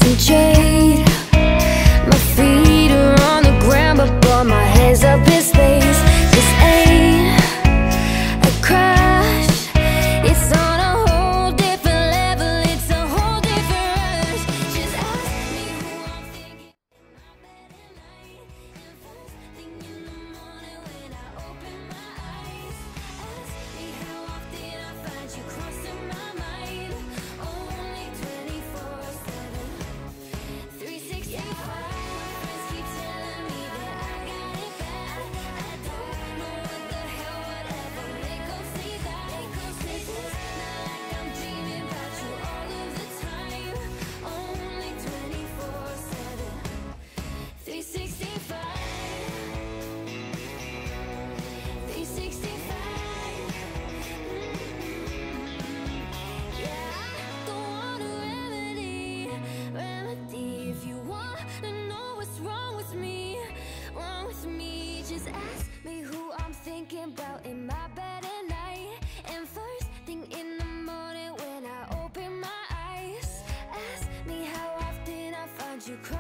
concentrate. My feet are on the ground, but my head's up in space. This ain't a crash, it's on a whole different level, it's a whole different rush. Just ask me who I'm thinking about bed at night, and first thing in the morning when I open my eyes. Ask me how often I find you crossing my mind. Only 24/7, 365. Friends keep telling me that I got it bad. I don't know what the hell, whatever. They gon' say that. This is not like I'm dreaming about you all of the time. Only 24/7, 365. 365. Yeah, I don't want a remedy. If you want to know what's wrong with me, just ask me who I'm thinking about in my bed at night, and first thing in the morning when I open my eyes. Ask me how often I find you crying.